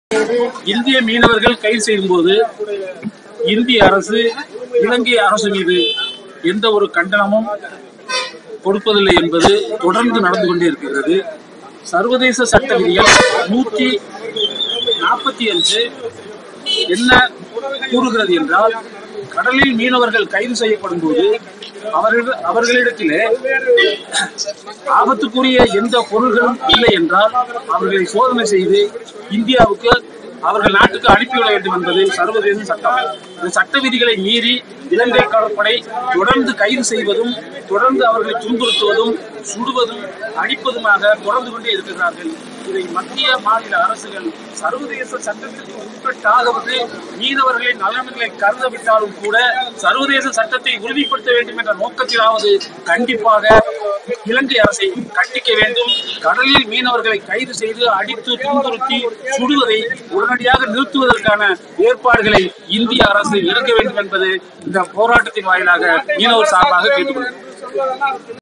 இந்திய மீனவர்கள் கைது செய்யும்போது இந்திய அரசு இலங்கை அரசு மீது எந்த ஒரு கண்டனமும் கொடுப்பதில்லை என்பது தொடர்ந்து நடந்து கொண்டே இருக்கிறது. சர்வதேச சட்ட விதிகள் 145 என்ன கூறுகிறது என்றால், கடலில் மீனவர்கள் கைது செய்யப்படும் போது அவர்களிடத்திலே ஆபத்துக்குரிய எந்த பொருள்களும் இல்லை என்றால் அவர்களை சோதனை செய்து இந்தியாவுக்கு அவர்கள் நாட்டுக்கு அனுப்பிவிட வேண்டும் என்பது சர்வதேச சட்டம். இந்த சட்ட விதிகளை மீறி இலங்கை கடற்படை தொடர்ந்து கைது செய்வதும் தொடர்ந்து அவர்களை துன்புறுத்துவதும் சுடுவதும் அடிப்பதுமாக தொடர்ந்து கொண்டே இருக்கிறார்கள். இதை மத்திய மாநில அரசுகள் சர்வதேச சட்டத்திற்கு உட்பட்டாவது மீனவர்களின் நலன்களை கருதவிட்டாலும் கூட சர்வதேச சட்டத்தை உறுதிப்படுத்த வேண்டும் என்ற நோக்கத்திலாவது கண்டிப்பாக இலங்கை அரசை கண்டிக்க வேண்டும். கடலில் மீனவர்களை கைது செய்து அடித்து துன்புறுத்தி சுடுவதை உடனடியாக நிறுத்துவதற்கான ஏற்பாடுகளை இந்திய அரசு எடுக்க வேண்டும் என்பது இந்த போராட்டத்தின் வாயிலாக மீனவர் சார்பாக கேட்டுக்கொள்கிறேன்.